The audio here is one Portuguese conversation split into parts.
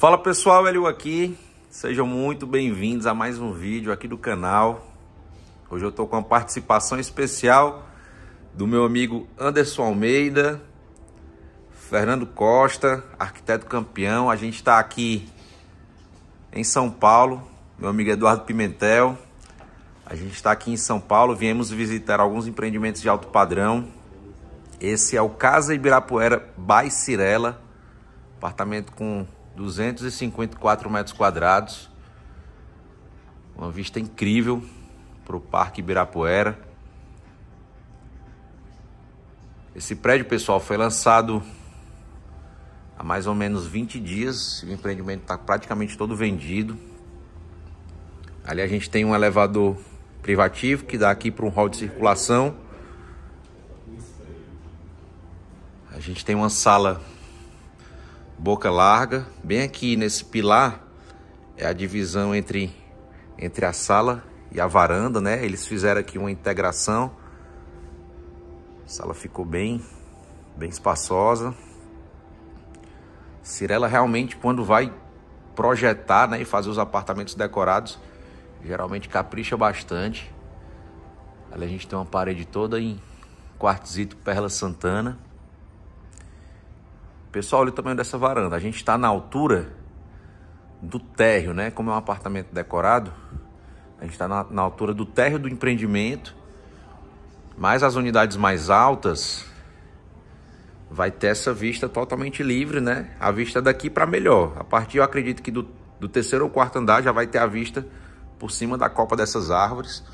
Fala pessoal, Hélio aqui, sejam muito bem-vindos a mais um vídeo aqui do canal. Hoje eu estou com uma participação especial do meu amigo Anderson Almeida, Fernando Costa, arquiteto campeão. A gente está aqui em São Paulo, meu amigo Eduardo Pimentel. A gente está aqui em São Paulo, viemos visitar alguns empreendimentos de alto padrão. Esse é o Casa Ibirapuera by Cirela, apartamento com 254 metros quadrados, uma vista incrível para o Parque Ibirapuera. Esse prédio, pessoal, foi lançado há mais ou menos 20 dias, o empreendimento está praticamente todo vendido. Ali a gente tem um elevador privativo que dá aqui para um hall de circulação. A gente tem uma sala boca larga, bem aqui nesse pilar é a divisão entre a sala e a varanda, né? Eles fizeram aqui uma integração. A sala ficou bem espaçosa. Cirela realmente, quando vai projetar, né, e fazer os apartamentos decorados, geralmente capricha bastante. Ali a gente tem uma parede toda em quartzito Perla Santana. Pessoal, olha o tamanho dessa varanda. A gente está na altura do térreo, né? Como é um apartamento decorado, a gente está na altura do térreo do empreendimento. Mas as unidades mais altas vai ter essa vista totalmente livre, né? A vista daqui para melhor. A partir, eu acredito que do terceiro ou quarto andar já vai ter a vista por cima da copa dessas árvores.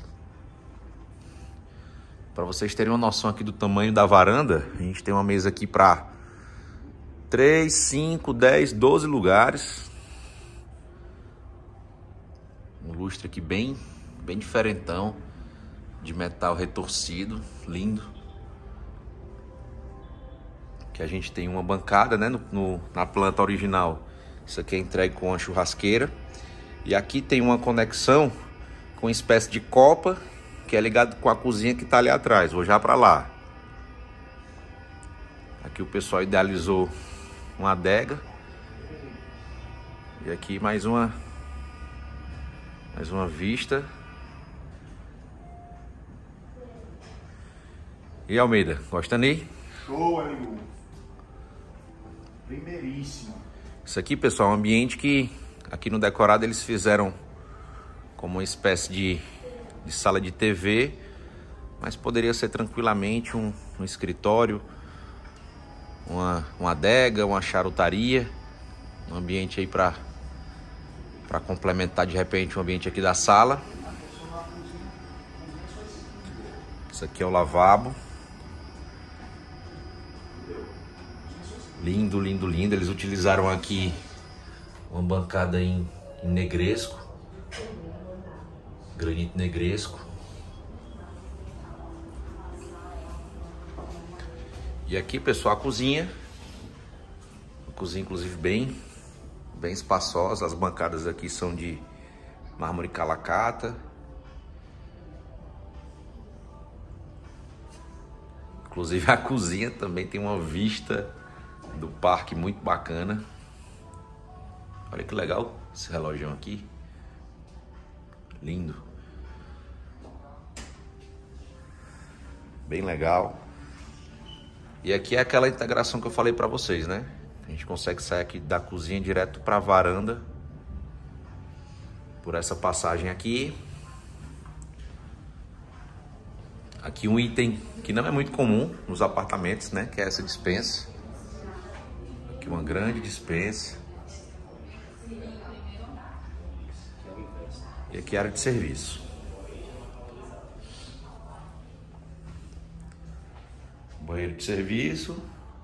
Para vocês terem uma noção aqui do tamanho da varanda, a gente tem uma mesa aqui para 3, 5, 10, 12 lugares. Um lustre aqui bem diferentão, de metal retorcido, lindo. Que a gente tem uma bancada, né, na planta original. Isso aqui é entregue com uma churrasqueira. E aqui tem uma conexão com uma espécie de copa, que é ligado com a cozinha que está ali atrás. Vou já para lá. Aqui o pessoal idealizou uma adega. E aqui mais uma vista. E Almeida, gosta, Ney? Show, amigo. Primeiríssimo. Isso aqui, pessoal, é um ambiente que aqui no decorado eles fizeram como uma espécie de sala de TV, mas poderia ser tranquilamente um escritório, uma adega, uma charutaria, um ambiente aí para complementar de repente o ambiente aqui da sala. Isso aqui é o lavabo. Lindo, lindo, lindo. Eles utilizaram aqui uma bancada em negresco, granito negresco. E aqui, pessoal, a cozinha. A cozinha, inclusive, bem espaçosa. As bancadas aqui são de mármore calacata. Inclusive, a cozinha também tem uma vista do parque muito bacana. Olha que legal esse relógio aqui. Lindo. Bem legal. E aqui é aquela integração que eu falei para vocês, né? A gente consegue sair aqui da cozinha direto para a varanda por essa passagem aqui. Aqui um item que não é muito comum nos apartamentos, né? Que é essa despensa. Aqui uma grande despensa. E aqui a área de serviço. Banheiro de serviço.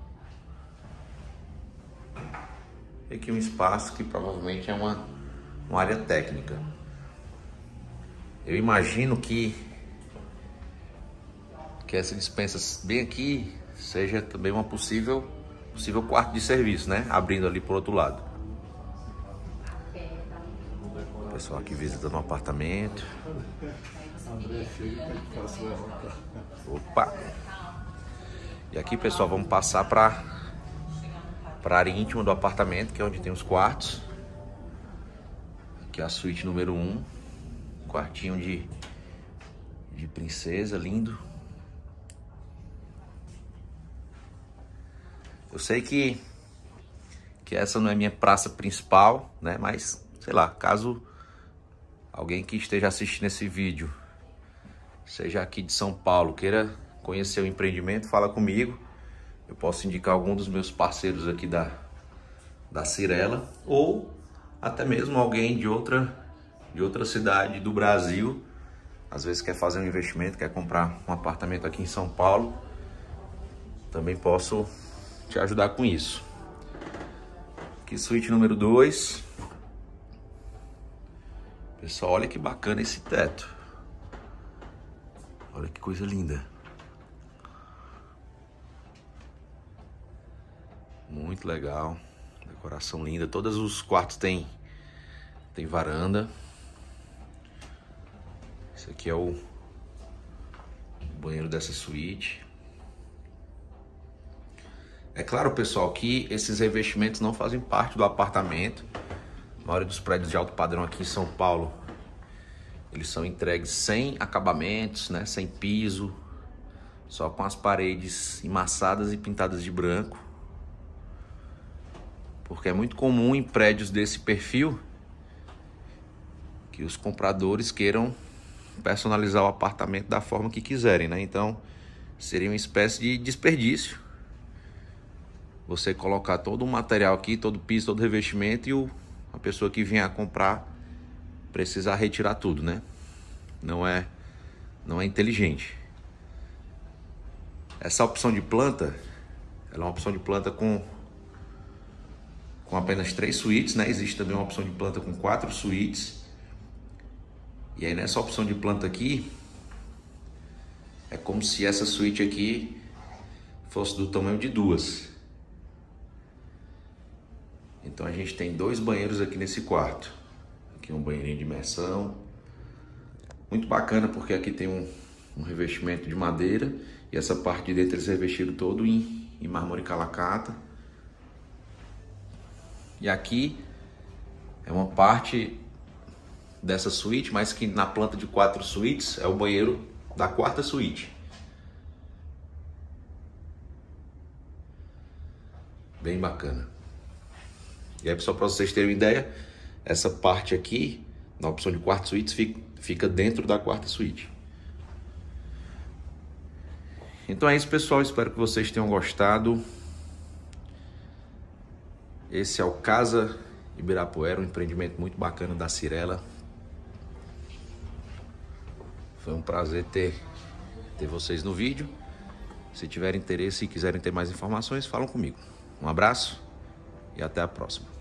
E aqui um espaço que provavelmente é uma área técnica. Eu imagino que essa despensa bem aqui seja também uma possível quarto de serviço, né? Abrindo ali por outro lado. O pessoal aqui visitando um apartamento. Opa! E aqui, pessoal, vamos passar para a área íntima do apartamento, que é onde tem os quartos. Aqui é a suíte número 1. Quartinho de princesa, lindo. Eu sei que essa não é minha praça principal, né? Mas, sei lá, caso alguém que esteja assistindo esse vídeo seja aqui de São Paulo, queira conhecer o empreendimento, fala comigo. Eu posso indicar algum dos meus parceiros aqui da Cyrela, ou até mesmo alguém de outra cidade do Brasil. Às vezes quer fazer um investimento, quer comprar um apartamento aqui em São Paulo. Também posso te ajudar com isso. Aqui suíte número 2. Pessoal, olha que bacana esse teto. Olha que coisa linda. Muito legal. Decoração linda. Todos os quartos tem varanda. Esse aqui é o banheiro dessa suíte. É claro, pessoal, que esses revestimentos não fazem parte do apartamento. A maioria dos prédios de alto padrão aqui em São Paulo, eles são entregues sem acabamentos, né? Sem piso, só com as paredes emassadas e pintadas de branco. Porque é muito comum em prédios desse perfil que os compradores queiram personalizar o apartamento da forma que quiserem, né? Então, seria uma espécie de desperdício você colocar todo o material aqui, todo o piso, todo o revestimento, e a pessoa que vier a comprar precisar retirar tudo, né? Não é inteligente. Essa opção de planta, ela é uma opção de planta com apenas 3 suítes, né? Existe também uma opção de planta com 4 suítes. E aí nessa opção de planta aqui, é como se essa suíte aqui fosse do tamanho de 2. Então a gente tem 2 banheiros aqui nesse quarto. Aqui um banheirinho de imersão. Muito bacana, porque aqui tem um revestimento de madeira. E essa parte de dentro eles revestiram todo em mármore calacata. E aqui é uma parte dessa suíte, mas que na planta de 4 suítes é o banheiro da 4ª suíte. Bem bacana. E aí, pessoal, para vocês terem uma ideia, essa parte aqui, na opção de 4 suítes, fica dentro da 4ª suíte. Então é isso, pessoal. Espero que vocês tenham gostado. Esse é o Casa Ibirapuera, um empreendimento muito bacana da Cyrela. Foi um prazer ter vocês no vídeo. Se tiverem interesse e quiserem ter mais informações, falam comigo. Um abraço e até a próxima.